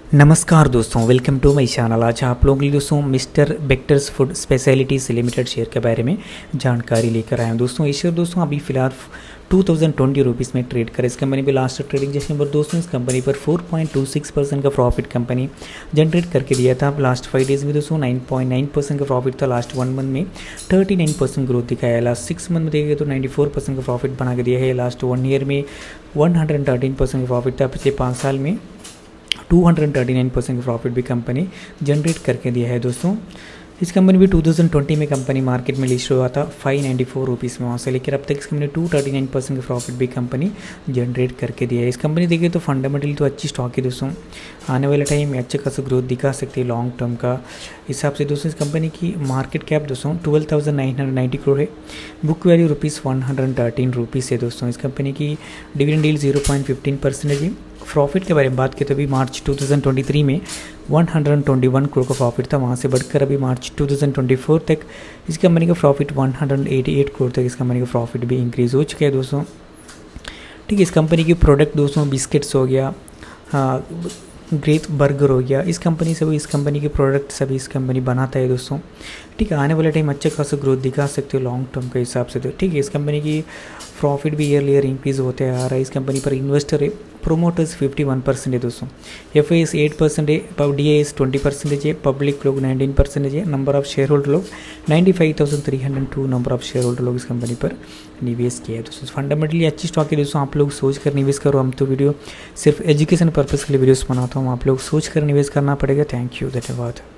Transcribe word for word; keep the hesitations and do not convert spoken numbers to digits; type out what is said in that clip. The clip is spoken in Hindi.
नमस्कार दोस्तों, वेलकम टू माय चैनल। आज आप लोगों के लिए दोस्तों mister Bectors food specialities limited share के बारे में जानकारी लेकर आए हैं। दोस्तों ये शेयर दोस्तों अभी फिलहाल टू थाउजेंड ट्वेंटी रुपीज़ में ट्रेड कर इस कंपनी पे लास्ट ट्रेडिंग सेशन पर दोस्तों इस कंपनी पर four point two six percent का प्रॉफिट कंपनी जनरेट करके दिया था। लास्ट फाइव डेज में दोस्तों नाइन पॉइंट नाइन परसेंट का प्रॉफिट था। लास्ट वन मंथ में थर्टी नाइन परसेंट ग्रोथ दिखाया है। लास्ट सिक्स मंथ में देखिए तो नाइन्टी फोर परसेंट का प्रॉफिट बना के दिया है। लास्ट वन ईयर में वन हंड्रेड थर्टीन परसेंट का प्रॉफिट था। पिछले पाँच साल में two hundred thirty nine percent का प्रॉफिट भी कंपनी जनरेट करके दिया है। दोस्तों इस कंपनी भी टू थाउजेंड ट्वेंटी में कंपनी मार्केट में लिस्ट हुआ था फाइव नाइन्टी फोर रुपीज़ में, वहाँ से लेकर अब तक इस company two thirty nine percent का प्रॉफिट भी कंपनी जनरेट करके दिया है। इस कंपनी देखिए तो फंडामेंटली तो अच्छी स्टॉक है दोस्तों, आने वाले टाइम में अच्छा खासा ग्रोथ दिखा सकती है लॉन्ग टर्म का हिसाब से। दोस्तों इस कंपनी की मार्केट कैप दोस्तों twelve thousand nine hundred ninety crore है। Book value rupees one hundred thirteen rupees है। दोस्तों इस कंपनी की dividend yield zero point fifteen percentage है। प्रॉफिट के बारे में बात करें तो अभी March two thousand twenty three में one hundred twenty one crore का प्रॉफिट था, वहाँ से बढ़कर अभी March two thousand twenty four तक इस कंपनी का profit one hundred eighty eight crore तक इस कंपनी का प्रॉफिट भी इंक्रीज़ हो चुका है दोस्तों। ठीक है, इस कंपनी की प्रोडक्ट दोस्तों बिस्किट्स हो गया, हाँ ग्रेट बर्गर हो गया, इस कंपनी से भी इस कंपनी के प्रोडक्ट सभी इस कंपनी बनाता है दोस्तों। ठीक है, आने वाले टाइम अच्छा खासा ग्रोथ दिखा सकते हो लॉन्ग टर्म के हिसाब से। तो ठीक है, इस कंपनी की प्रॉफिट भी ईयर ईयर इंक्रीज़ होते आ रहा है। इस कंपनी पर इन्वेस्टर है, प्रोमोटर्स फिफ्टी वन परसेंट है दोस्तों, F I S eight percent है, D I S twenty percentage है, पब्लिक लोग नाइनटीन परसेंटेज है, नंबर ऑफ शेयर होल्डर लोग ninety five thousand three hundred two number of share holder लोग इस कंपनी पर निवेश किया है दोस्तों। फंडामेंटली अच्छी स्टॉक है दोस्तों, आप लोग सोच कर निवेश करो। हम तो वीडियो सिर्फ एजुकेशन पर्पज़ के लिए वीडियोस बनाता हूँ, आप लोग सोच कर निवेश करना पड़ेगा। थैंक यू, धन्यवाद।